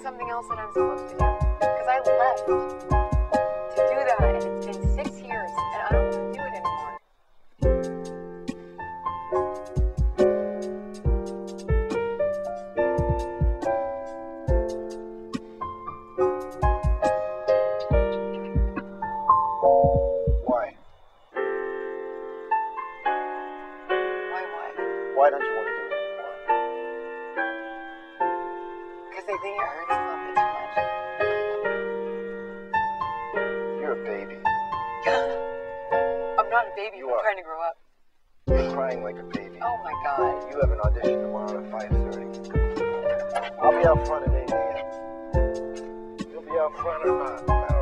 something else that I'm supposed to do. Because I left to do that, and it's been 6 years, and I don't want to do it anymore. Why? Why what? Why don't you want to do it anymore? Because I think it hurts a little bit too much. You're a baby. I'm not a baby, You I'm are. trying to grow up. You're crying like a baby. Oh my god. You have an audition tomorrow at 5:30. I'll be out front at 8 a.m. You'll be out front or not.